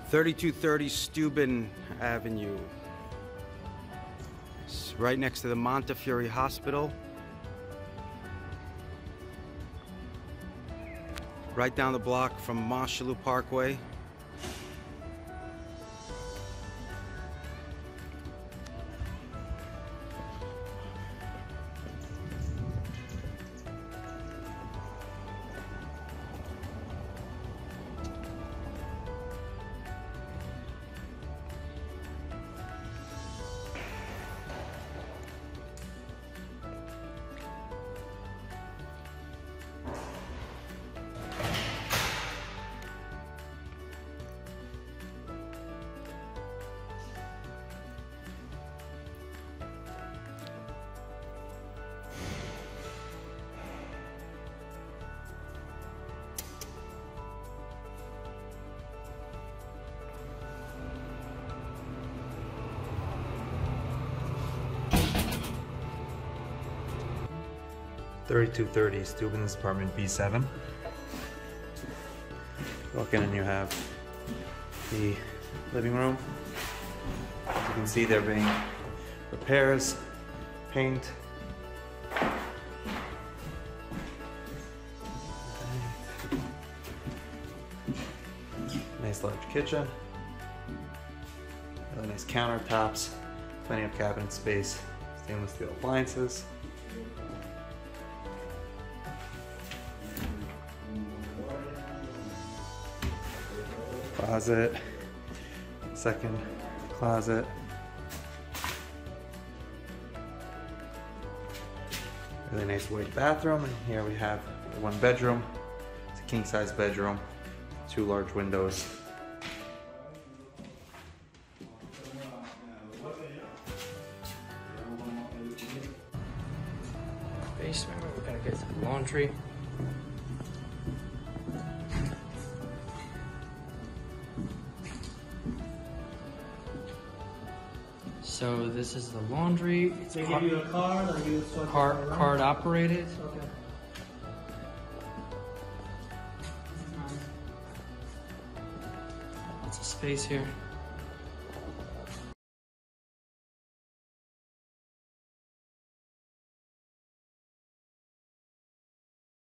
3230 Steuben Avenue. It's right next to the Montefiore Hospital. Right down the block from Montchelou Parkway. (3230) Steuben's apartment B7. Walk in and you have the living room. As you can see, there being repairs, paint. Nice large kitchen. Really nice countertops. Plenty of cabinet space. Stainless steel appliances. Closet, second closet, really nice white bathroom, and here we have one bedroom. It's a king-size bedroom, 2 large windows. Basement, we're gonna get to the laundry. So this is the laundry. It's They give you a card, or you swipe it around? card operated. Okay. Lots of space here.